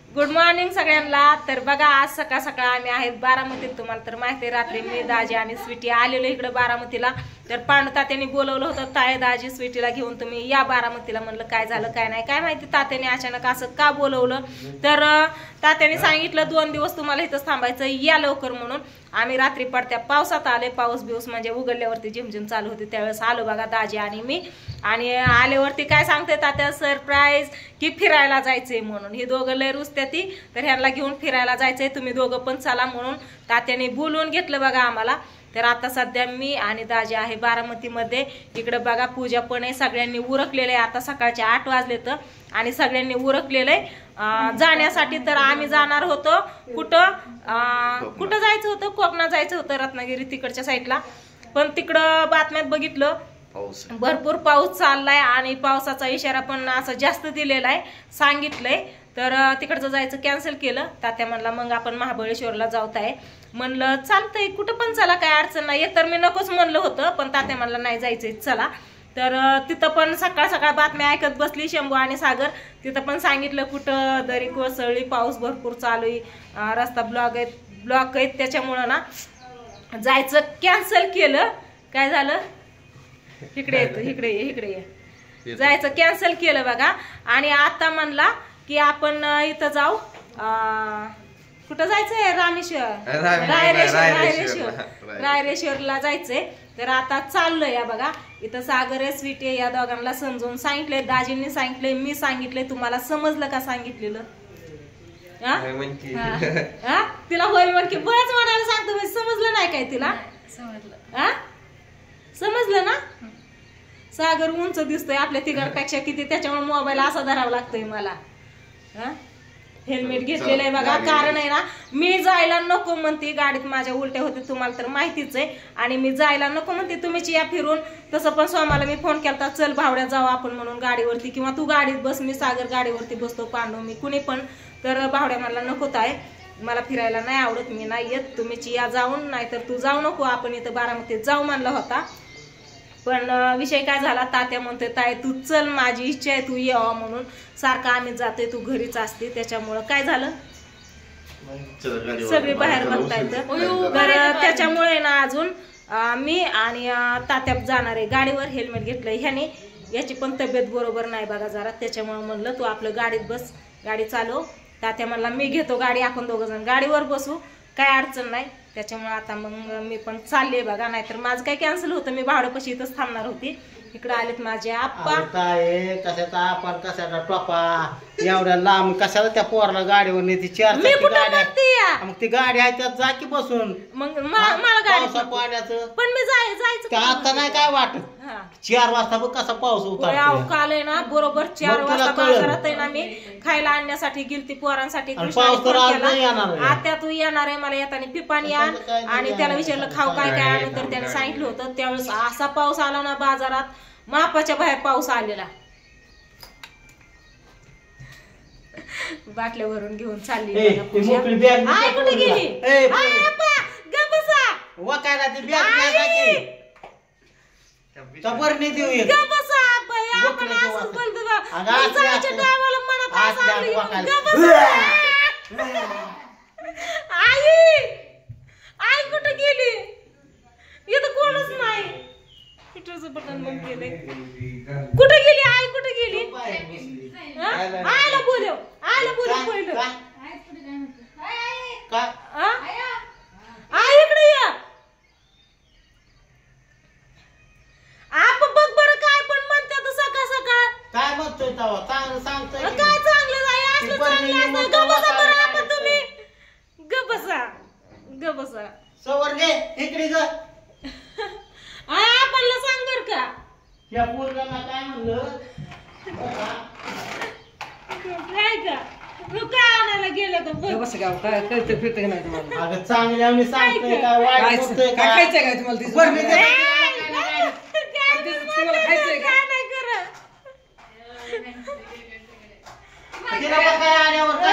Good morning सगळ्यांना। तर बघा आज सकाळ सकाळ आम्ही आहेत बारामतीत। तुम्हाला तर माहिती आहे रात्री मी दाजी आणि स्वीटी आलेलो इकडे बारामतीला। तर पांडू तात्याने बोलवलं होतं, ताई दाजी स्वीटीला घेऊन तुम्ही या बारामतीला। म्हणलं काय झालं काय नाही काय माहिती, तात्याने अचानक असं का बोलवलं। तर तात्याने सांगितलं 2 दिवस तुम्हाला इथंच थांबायचं, या लवकर म्हणून। आम्ही रात्री पडत्या पावसात आले, पाऊस बिऊस म्हणजे उघडल्यावरती झिमझिम चालू होती त्यावेळेस आलो बघा दाजी आणि मी। आणि आल्यावरती काय सांगते तात्या सरप्राईज की फिरायला जायचंय म्हणून। हे दोघं लय रुसत्या ती, तर ह्यांना घेऊन फिरायला जायचंय, तुम्ही दोघं पण चला म्हणून तात्याने बोलवून घेतलं बघा आम्हाला। तर आता सध्या मी आणि दाजी आहे बारामतीमध्ये। इकडे बघा पूजा पण आहे, सगळ्यांनी उरकलेलं आहे। आता सकाळचे 8 वाजले तर आणि सगळ्यांनी उरकलेलं आहे जाण्यासाठी। तर आम्ही जाणार होतो कुठं जायचं होतं, कोकणात जायचं होतं, रत्नागिरी तिकडच्या साईडला। पण तिकडं बातम्यात बघितलं भरपूर पाऊस चाललाय आणि पावसाचा इशारा पण असं जास्त दिलेला आहे, सांगितलंय। तर तिकडचं जायचं कॅन्सल केलं। तात्या म्हणला मग आपण महाबळेश्वरला जाऊत आहे। म्हणलं चालतंय कुठं पण चला, काय अडचण नाही। तर मी नकोच म्हणलं होतं, पण तात्या म्हणला नाही जायचंय चला। तर तिथं पण सकाळ सकाळ बातम्या ऐकत बसली शंभू आणि सागर। तिथं पण सांगितलं कुठं दरी कोसळली, पाऊस भरपूर चालू आहे, रस्ता ब्लॉक आहेत, त्याच्यामुळं ना जायचं कॅन्सल केलं। काय झालं इकडे येतो, इकडे ये जायचं कॅन्सल केलं बघा। आणि आता म्हणला की आपण इथं जाऊ, कुठं जायचंय रायरेश्वरला जायचंय। तर आता चाललोय या बघा। इथं सागर आहे स्वीटी आहे, या दोघांना समजून सांगितलंय, दाजींनी सांगितलंय, मी सांगितलंय। तुम्हाला समजलं का सांगितलेलं? तिला होय म्हण की बळच म्हणायला सांगतो, समजलं नाही काय तिला? समजलं ना? सागर उंच दिसतोय आपल्या तिघांपेक्षा किती, त्याच्यामुळे मोबाईल असा धरावा लागतोय मला। हेल्मेट घेतलेलं आहे बघा, कारण आहे ना मी जायला नको म्हणते, गाडीत माझ्या उलट्या होते तुम्हाला तर माहितीच आहे। आणि मी जायला नको म्हणते, तुम्हीच या फिरून। तसं पण सोमाला मी फोन केला चल भावड्या जाऊ आपण म्हणून गाडीवरती, किंवा तू गाडीत बस, मी सागर गाडीवरती बसतो, पांडू मी कुणी पण। तर भावड्या मला नकोत आहे, मला फिरायला नाही आवडत, मी नाही येत, तुम्हीच या जाऊन, नाहीतर तू जाऊ नको, आपण इथं बारामतीत जाऊ म्हणला होता। पण विषय काय झाला, तात्या म्हणतोय ताई तू चल, माझी इच्छा आहे तू यावं म्हणून, सारखं आम्ही जातोय तू घरीच असते। त्याच्यामुळं काय झालं सगळे बाहेर बघतायत, तर त्याच्यामुळे ना अजून मी आणि तात्या जाणार आहे गाडीवर। हेल्मेट घेतलंय ह्याने, याची पण तब्येत बरोबर नाही बघा जरा, त्याच्यामुळे म्हणलं तू आपलं गाडीत बस, गाडी चालव। तात्या म्हणला मी घेतो गाडी, आपण 2 जण गाडीवर बसू, काय अडचण नाही। त्याच्यामुळे आता मग मी पण चालले बघा, नाहीतर माझं काय कॅन्सल होतं, मी भावड्यापाशी इथंच थांबणार होती। इकडे आलेत माझे आप्पा। कशाचा आपण कशाचा टोपा एवढ्या लांब कशाला त्या पोराला गाडीवर नेते, 4 मी कुठं म्हणते मग ती गाडी आहे त्यात जा की बसून, मग मला गाडी पाण्याचं पण मी जायचं आता नाही काय वाटत। 4 वाजता बघ कसा पाऊस उतरतो, काल आहे ना बरोबर 4 वाजता बाजारात आहे ना मी खायला आणण्यासाठी गेलती पोरांसाठी। आता तू येणार आहे, मला येताना पिपाणी आण। आणि त्याला विचारलं खाऊ काय काय आणलं, तर त्याने सांगितलं होतं। त्यावेळेस असा पाऊस आला ना बाजारात, मापाच्या बाहेर पाऊस आलेला। बाटल्या भरून घेऊन चालली, आई कुठे गेली? वकायला ती बॅग बरणी देऊ आई कुठे गेली? इथं कोणच नाही, हिटरचं बटन बंद केलंय। कुठे गेली आई, कुठे गेली? आयला बोलव पहिलं, आई इकडे या। आप बघ बरं काय पण म्हणतात सकाळ सकाळ, काय म्हणतोय चांगलं सांगतोय काय चांगलं नाही असलं चांगलं असतं। गबसा बरं आपण, तुम्ही गबसा सवर घे इकडे ग। आपल्याला सांग बर का, या पोरगाला काय म्हणलं काय का तू काय आणायला गेलं तर बस गाव काय कळतं फिरतं नाही तुम्हाला? अगं चांगल्याने सांगतोय काय वाईट बोलतोय काय खायचंय काय तुम्हाला? ती बरं मी काय नाही करत तिला बघ काय आल्यावर काय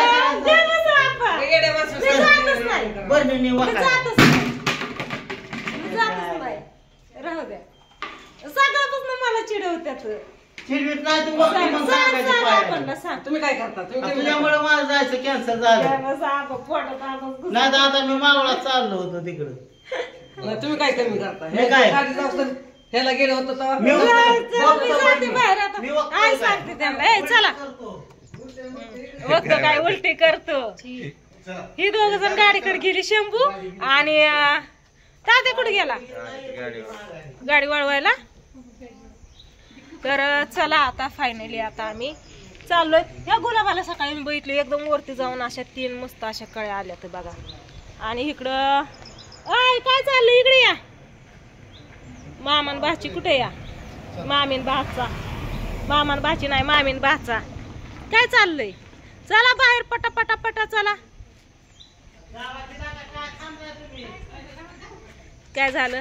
करायचं? बरं मी जातच नाही, राहू द्या। सगळ्यापासून मला चिडवत्यात। चिडवीत नाही तू वक्ती मग सांगायची पाहिजे. सांग तुम्ही काय करता तुम्ही तुझ्यामुळे मला जायचं कॅन्सल झालं. नाही तर आता मी मावळात चाललो होतो तिकडं. नाही, तुम्ही काय कमी करता मी काय? गाडी जाऊ तर ह्याला गेलो होतो तेव्हा मी बाहेर आता मी वक्ता काय नाही. सांगते त्यांना ए चला बघतो काय उलटी करतो. ही दोघ जण गाडीकडे गेली शंभू आणि तात्या कुठे गेला गाडी वळवायला. तर चला आता फायनली आता आम्ही चाललोय. या गुलाबाला सकाळी मी बघितलं एकदम वरती जाऊन अशा 3 मस्त अशा कळ्या आल्या तर बघा. आणि इकडं अय काय चाललंय इकडे या. मामान भाची कुठे या मामीन भाचा मामान भाची नाही मामीन भाचा काय चाललंय. चला बाहेर पटा पटा पटा चला. काय झालं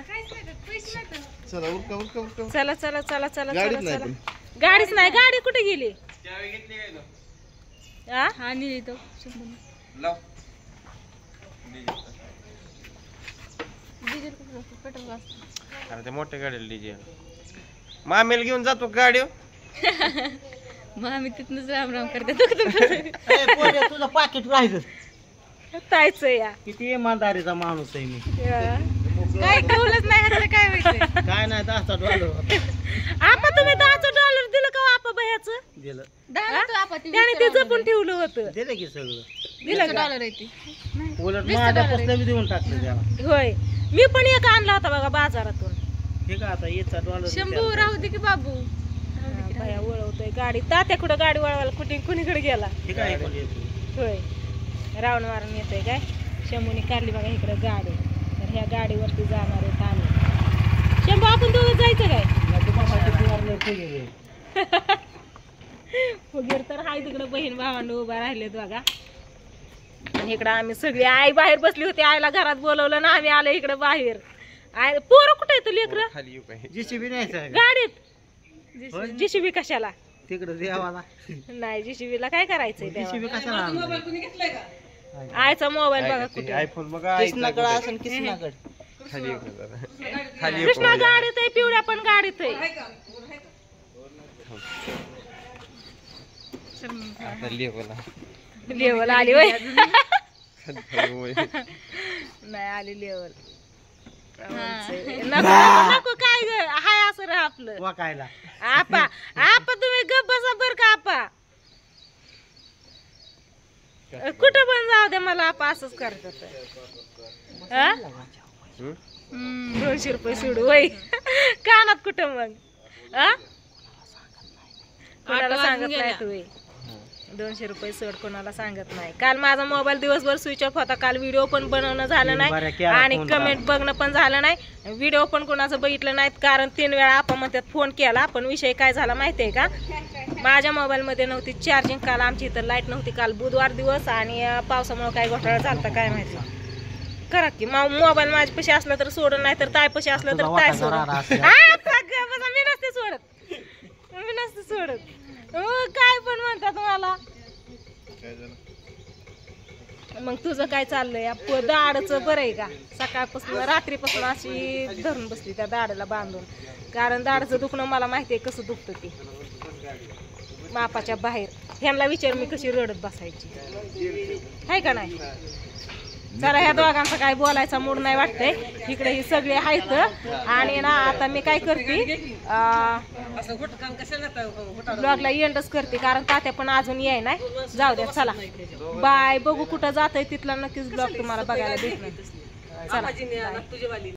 चला चला चला चला चला चला. गाडीच नाही गाडी कुठे गेली. ते मोठ्या गाडीला डीजे मामेल घेऊन जातो गाडी. मामी तिथनच राम राम करते ए, पोरे, तुझं पाकिट राहिलं. तायच या किती इमानदारीचा माणूस आहे मी. काय कळलंच नाही ह्यातलं काय माहिती. काय नाही $10 आपा तुम्ही $10 दिलं का आपा भयाचं दिलं. त्याने ते जपून ठेवलं होतं. दिलं की सगळं. दिलं का? उलट माझ्यापासून बी देऊन टाकलं त्याला. होय मी पण एक आणला होता बघा बाजारातून. ठीक आहे आता येचा $1 शंभू राहू दे की बाबू. भया वळवतोय गाडी. तात्या कुठं गाडी वळवायला कुणीकडे गेला. ठीक आहे इकडे येतो. होय रावण मारून येतोय काय. शंभूने काढली बघा इकडे गाडी. तर ह्या गाडीवरती जाणार आहेत आम्ही. शंभू आपण दोघं जायचं काय. वगैरे तर हाय तिकडे बहीण भावांना उभा राहिलेत बघा. आणि इकडं आम्ही सगळी आई बाहेर बसली होती. आईला घरात बोलवलं ना आम्ही आलो इकडे बाहेर. आय पोरं कुठे येतो लेकरं खाली येऊ काय JCB न्यायचं आहे का? गाडीत. JCB कशाला तिकडे देवाला. नाही JCB ला काय करायचंय JCB कशाला आणलं? मोबाईल कुणी घेतलाय का आयचा मोबाईल बघा कुठे. आयफोन बघा कृष्णाकडे असेल कृष्णाकडे. खाली येऊ जरा. खाली येऊ कृष्णा गाडीत आहे पिवळ्या पण गाडीत आहे. आता लेवला लेवल आली वय खाली नाही आली लेवल. नको नको नको काय ग हाय असं राह आपलं. वाकायला. आपा आपा तुम्ही गप बसा बर का आपा. कुठं पण जाऊ दे मला आपा असंच करतात. 200 रुपये सोडू वय कानात कुठं मग. कोणाला सांगत नाही तू 200 रुपये सोड कोणाला सांगत नाही. काल माझा मोबाईल दिवसभर स्विच ऑफ होता. काल व्हिडिओ पण बनवणं झालं नाही आणि कमेंट बघणं पण झालं नाही. व्हिडिओ पण कोणाचं बघितलं नाहीत कारण 3 वेळा आपण म्हणतात फोन केला. पण विषय काय झाला माहितीये का. माझ्या मोबाईल मध्ये नव्हती चार्जिंग. काल आमची इथं लाईट नव्हती. काल बुधवार दिवस आणि पावसामुळे काय घोटाळा झालता काय माहिती. करा की मोबाईल माझ्यापाशी असला तर सोडून नाही तर तायपाशी असलं तर ताय सोडत. मी नसते सोडत मी नसते सोडत. काय पण म्हणतात मला. मग तुझं काय चाललंय. दाडचं बरं आहे का. सकाळपासून रात्रीपासून अशी धरून बसली त्या दाडाला बांधून. कारण दाडचं दुखणं मला माहिती आहे कसं दुखतं ते मापाच्या बाहेर. ह्यांना विचार मी कशी रडत बसायची आहे का नाही. जरा ह्या दोघांचा काय बोलायचा मूड नाही वाटतंय. इकडे ही सगळे आहेत. आणि ना आता मी काय करते ब्लॉगला एंडच करते कारण तात्या पण अजून याय नाही. जाऊ द्या चला बाय. बघू कुठं जातंय तिथला नक्कीच ब्लॉग तुम्हाला बघायला भेटणार. चला.